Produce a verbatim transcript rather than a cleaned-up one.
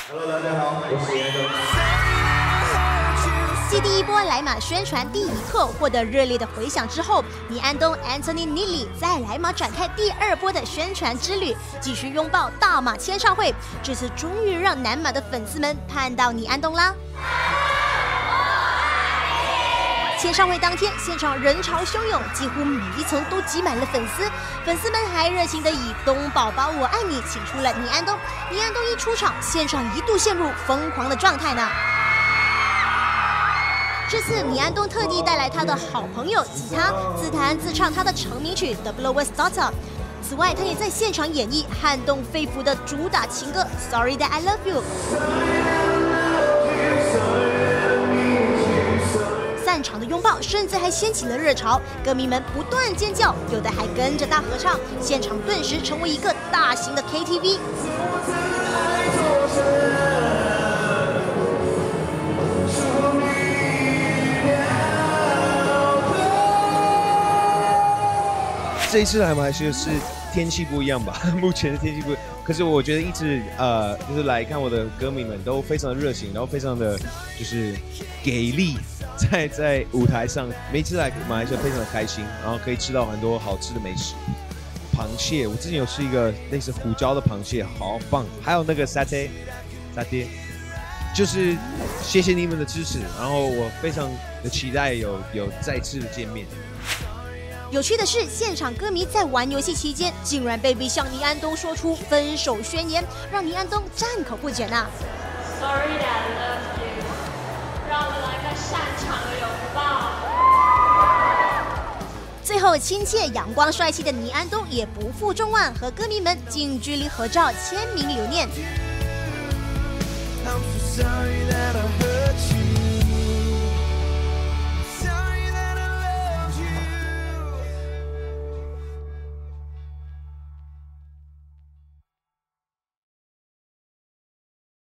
Hello， 大家好，我是严东。 继第一波来马宣传第一课获得热烈的回响之后，倪安东 Anthony Neely 在来马展开第二波的宣传之旅，继续拥抱大马签唱会。这次终于让南马的粉丝们盼到倪安东啦！签唱会当天，现场人潮汹涌，几乎每一层都挤满了粉丝。粉丝们还热情地以“东宝宝我爱你”请出了倪安东。倪安东一出场，现场一度陷入疯狂的状态呢。这次倪安东特地带来他的好朋友吉他，自弹自唱他的成名曲《The Blowers Daughter》。此外，他也在现场演绎撼动肺腑的主打情歌《Sorry That I Love You》。散场的拥抱甚至还掀起了热潮，歌迷们不断尖叫，有的还跟着大合唱，现场顿时成为一个大型的 K T V。 这一次来马来西亚是天气不一样吧？目前的天气不一样，可是我觉得一直呃，就是来看我的歌迷们都非常的热情，然后非常的就是给力，在在舞台上，每次来马来西亚非常的开心，然后可以吃到很多好吃的美食。螃蟹，我之前有吃一个类似胡椒的螃蟹，好棒！还有那个沙爹，沙爹，就是谢谢你们的支持，然后我非常的期待有有再次的见面。 有趣的是，现场歌迷在玩游戏期间，竟然被逼向倪安东说出分手宣言，让倪安东赞口不绝呐。 Sorry that I love you， 让我们来个擅长的拥抱。 最后，亲切、阳光、帅气的倪安东也不负众望，和歌迷们近距离合照签名留念。I'm so sorry that